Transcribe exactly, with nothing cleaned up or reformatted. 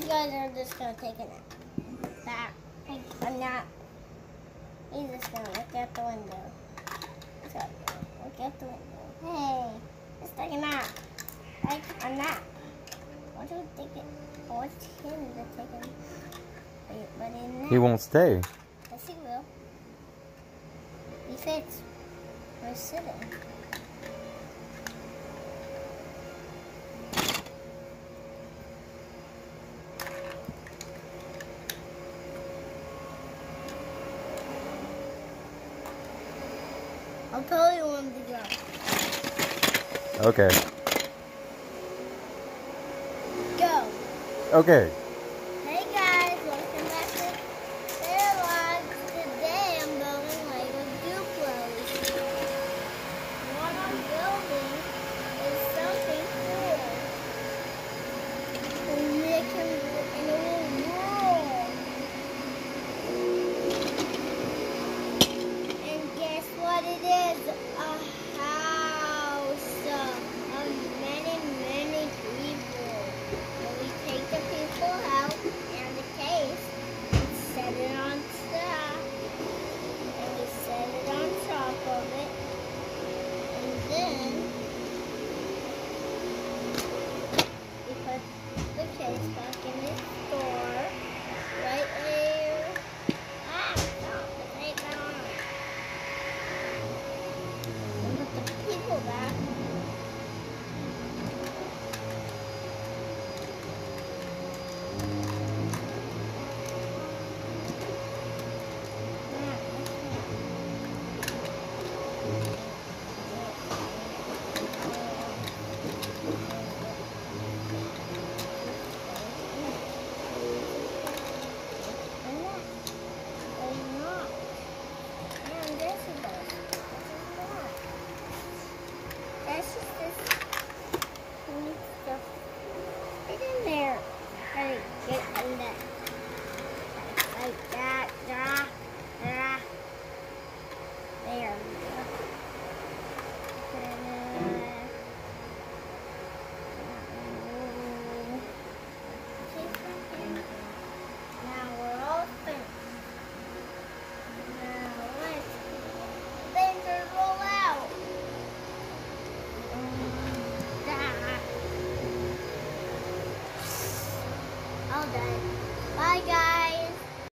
these guys are just gonna take a nap. That, a nap. He's just gonna look out the window. So, look out the window. Hey, let's take a nap. Take a nap. Why don't you take it? Oh, it's him that's taking. But in nap. He won't stay. Yes, he will. He fits. We're sitting. I'll tell you when to go. Okay. Go. Okay. Hey guys, welcome back to Bear Vlogs. Today I'm building Lego Duplos. What I'm building is something cool. And make him in a little world. And guess what it is? A house of many, many people. And we take the people out and the case and set it on top. And we set it on top of it. And then we put the case back in the store. Right there. Ah, no, the tape got on it. And put the people back. That's just this neat stuff. Get in there. Gotta get in there. Like that. Da, da. There we go. Ta-da. Now we're all finished. Now let's things are roll out. All done. Bye, guys.